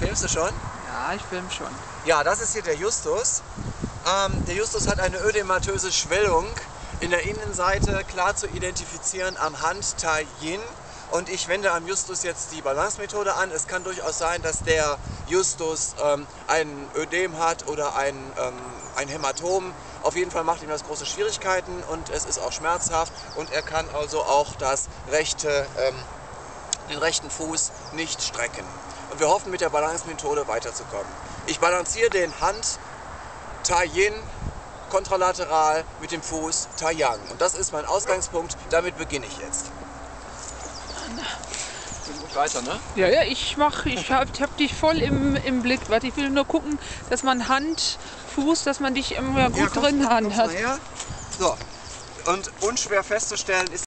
Filmst du schon? Ja, ich filme schon. Ja, das ist hier der Justus. Der Justus hat eine ödematöse Schwellung in der Innenseite, klar zu identifizieren am Handtaillen. Und ich wende am Justus jetzt die Balance-Methode an. Es kann durchaus sein, dass der Justus ein Ödem hat oder ein Hämatom. Auf jeden Fall macht ihm das große Schwierigkeiten und es ist auch schmerzhaft. Und er kann also auch den rechten Fuß nicht strecken. Und wir hoffen, mit der Balance-Methode weiterzukommen. Ich balanciere den Handtaillen kontralateral mit dem Fuß Taiyang. Und das ist mein Ausgangspunkt. Damit beginne ich jetzt. Weiter, ne? Ja, ja, ich hab dich voll im Blick. Warte, ich will nur gucken, dass man Hand, Fuß, dass man dich immer gut drin hat. So. Und unschwer festzustellen ist